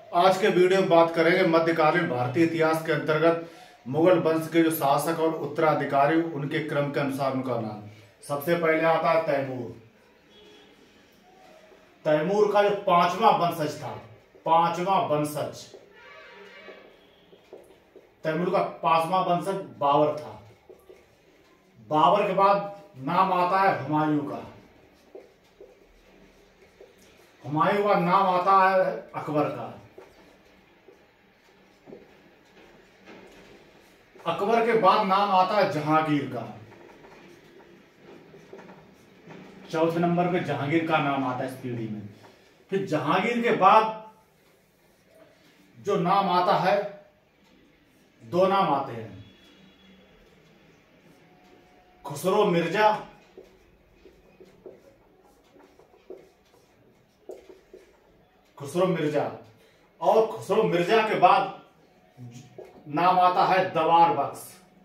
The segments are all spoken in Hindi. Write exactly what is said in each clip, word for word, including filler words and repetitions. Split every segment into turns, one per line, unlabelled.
आज के वीडियो में बात करेंगे मध्यकालीन भारतीय इतिहास के अंतर्गत मुगल वंश के जो शासक और उत्तराधिकारी, उनके क्रम के अनुसार उनका नाम। सबसे पहले आता है तैमूर। तैमूर का जो पांचवा वंशज था, पांचवा वंशज तैमूर का पांचवा वंशज बाबर था। बाबर के बाद नाम आता है हुमायूं का। हुमायूं का नाम आता है अकबर का। अकबर के बाद नाम आता है जहांगीर का। चौथे नंबर पे जहांगीर का नाम आता है इस पीढ़ी में। फिर जहांगीर के बाद जो नाम आता है, दो नाम आते हैं, खुसरो मिर्जा खुसरो मिर्जा और खुसरो मिर्जा के बाद नाम आता है दवार बख्श,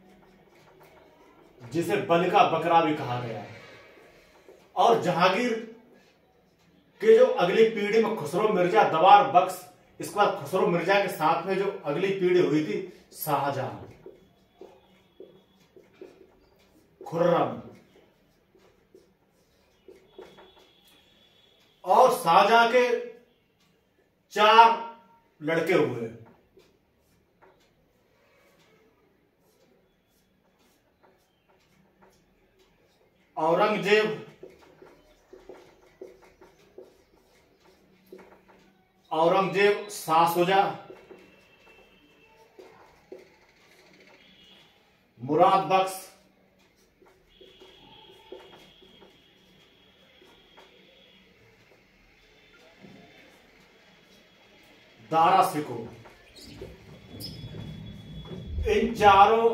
जिसे बलि का बकरा भी कहा गया। और जहांगीर के जो अगली पीढ़ी में खुसरो मिर्जा, दवार बख्श, इसके बाद खुसरो मिर्जा के साथ में जो अगली पीढ़ी हुई थी शाहजहां, खुर्रम। और शाहजहां के चार लड़के हुए। औरंगजेब, औरंगजेब शाह शुजा, मुराद बख्श, दारा सिको। इन चारों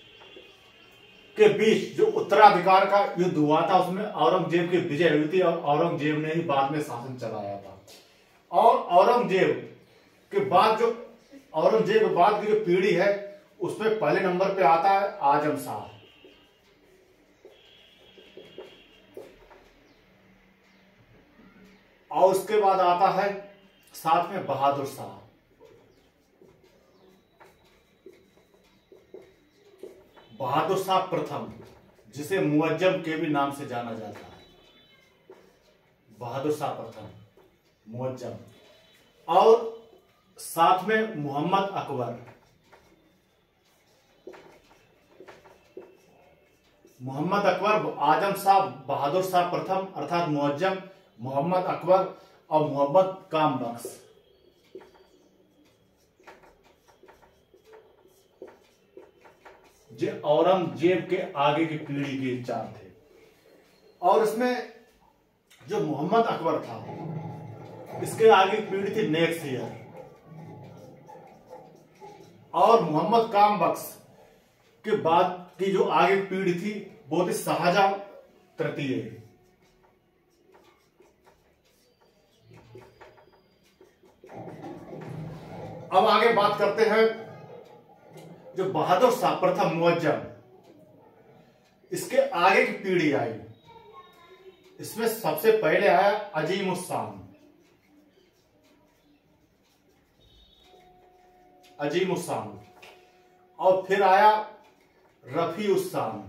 के बीच जो उत्तराधिकार का युद्ध हुआ था, उसमें औरंगजेब की विजय हुई थी और औरंगजेब ने ही बाद में शासन चलाया था। और औरंगजेब के बाद जो औरंगजेब के बाद की जो पीढ़ी है, उसमें पहले नंबर पे आता है आजम शाह। और उसके बाद आता है साथ में बहादुर शाह। बहादुर शाह प्रथम, जिसे मुअज्जम के भी नाम से जाना जाता है। बहादुर शाह प्रथम, मुअज्जम। और साथ में मोहम्मद अकबर। मोहम्मद अकबर, आजम शाह, बहादुर शाह प्रथम अर्थात मुअज्जम, मोहम्मद अकबर और मोहम्मद काम बख्श। जो औरंगजेब के आगे की पीढ़ी के चार थे। और इसमें जो मोहम्मद अकबर था, इसके आगे की पीढ़ी थी नेक्सियर। और मोहम्मद काम बख्श के बाद की जो आगे की पीढ़ी थी, वो थी शाहजहां तृतीय। अब आगे बात करते हैं जो बहादुर शाह प्रथम मुअज्जम, इसके आगे की पीढ़ी आई। इसमें सबसे पहले आया अजीम उस शान। अजीम उस शान। और फिर आया रफी उस शान।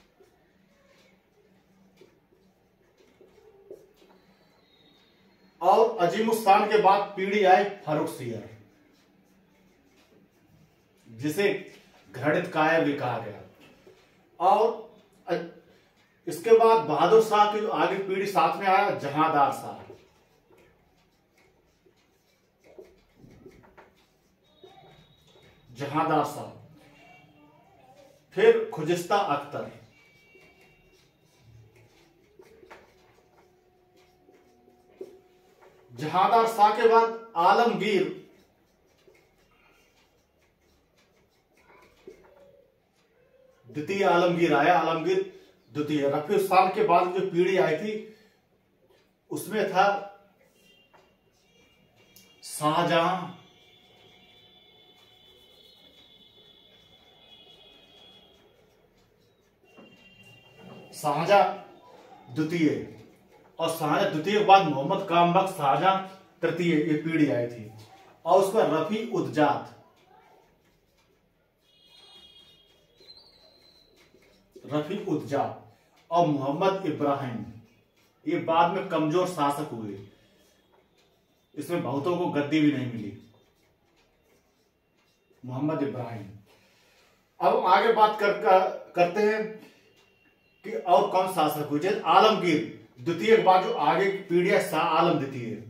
और अजीम उस शान के बाद पीढ़ी आई फर्रुखसियर, जिसे घृणित कायर भी कहा गया। और इसके बाद बहादुर शाह की जो आगे पीढ़ी साथ में आया जहांदार शाह। जहांदार शाह। फिर खुजिस्ता अख्तर। जहांदार शाह के बाद आलमगीर। द्वितीय आलमगीर आया, आलमगीर द्वितीय। रफी उस शान के बाद जो पीढ़ी आई थी, उसमें था शाहजहां, शाहजहां द्वितीय। और शाहजहां द्वितीय के बाद मोहम्मद काम बख्श, शाहजहां तृतीय, ये पीढ़ी आई थी। और उसका रफी उद्जात, रफी उद्जात और मोहम्मद इब्राहिम, ये बाद में कमजोर शासक हुए। इसमें बहुतों को गद्दी भी नहीं मिली। मोहम्मद इब्राहिम। अब आगे बात कर, कर, करते हैं कि और कौन शासक हुए। जैसे आलमगीर द्वितीय के बाद जो आगे की पीढ़ी है, शाह आलम द्वितीय,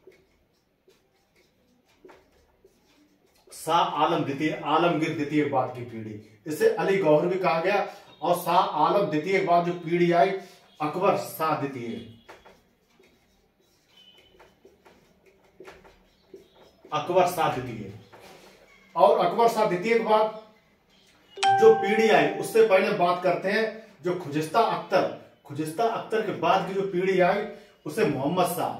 शाह आलम द्वितीय, आलमगीर द्वितीय के बाद की पीढ़ी, इसे अली गौहर भी कहा गया। और शाह आलम द्वितीय के बाद जो पीढ़ी आई, अकबर शाह द्वितीय, अकबर शाह द्वितीय। और अकबर शाह द्वितीय के बाद जो पीढ़ी आई, उससे पहले बात करते हैं जो खुजिस्ता अख्तर, खुजिस्ता अख्तर के बाद की जो पीढ़ी आई, उसे मोहम्मद शाह,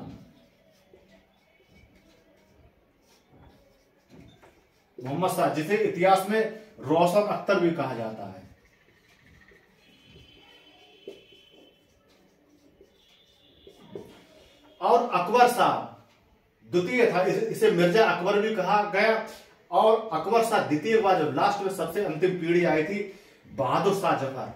मोहम्मद शाह, जिसे इतिहास में रोशन अख्तर भी कहा जाता है। और अकबर शाह द्वितीय था, इसे मिर्जा अकबर भी कहा गया। और अकबर शाह द्वितीय के बाद जब लास्ट में सबसे अंतिम पीढ़ी आई थी, बहादुर शाह जफर,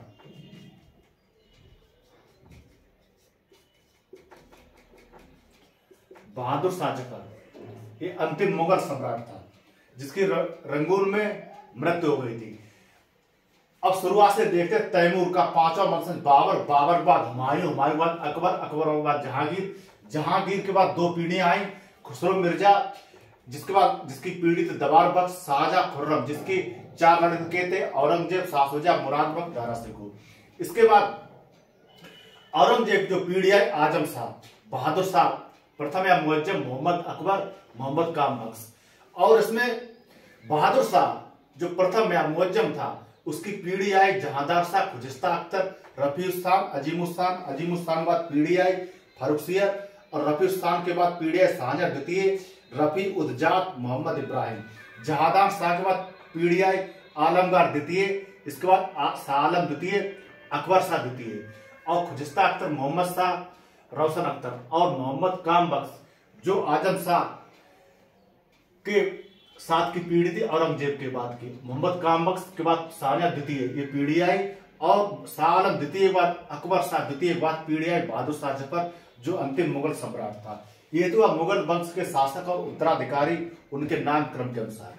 बहादुर शाह जफर, ये अंतिम मुगल सम्राट था जिसकी रंगून में मृत्यु हो गई थी। अब शुरुआत से देखते तैमूर का पांचवा वंशज बाबर, बाबर के बाद हुमायूं, हुमायूं के बाद अकबर, अकबर के बाद जहांगीर, जहांगीर के बाद दो पीढ़ियां आई, खुसरो मिर्जा, जिसके बाद जिसकी पीढ़ी थी दबार बख्श, शाहजहां, खुर्रम, जिसकी चार लड़के थे, औरंगजेब, शाह शुजा, मुराद बख्श, दारा सिकोह। इसके बाद औरंगजेब जो पीढ़ी आई, आजम शाह, बहादुर शाह प्रथम या मुअज्जम, मोहम्मद अकबर, मोहम्मद काम बख्श। और इसमें बहादुर शाह जो प्रथम या मुअज्जम था, उसकी पीढ़ी आई जहांदार शाह, खुजिस्ता अख्तर, रफीउस्तान, अजीमुस्तान, अजीमुस्तान के बाद पीढ़ी आई फर्रुखसियर, और रफीउस्तान के बाद पीढ़ी आई शाहजहां द्वितीय, रफी उद्जात, मोहम्मद इब्राहिम। जहादार शाह के बाद पीढ़ी आई आलमगीर द्वितीय, इसके बाद शाह आलम द्वितीय, अकबर शाह द्वितीय, और खुजिस्ता अख्तर, मोहम्मद शाह, रोशन अख्तर, और मोहम्मद काम बख्श जो आजम शाह के साथ की पीढ़ी थी औरंगजेब के बाद की। मोहम्मद काम बख्श के बाद शाहजहां द्वितीय, ये पीढ़ी आई। और शाह आलम द्वितीय के बाद अकबर शाह द्वितीय के बाद पीढ़ी आई बहादुर शाह जफर, जो अंतिम मुगल सम्राट था। ये तो मुगल वंश के शासक और उत्तराधिकारी उनके नाम क्रम के अनुसार।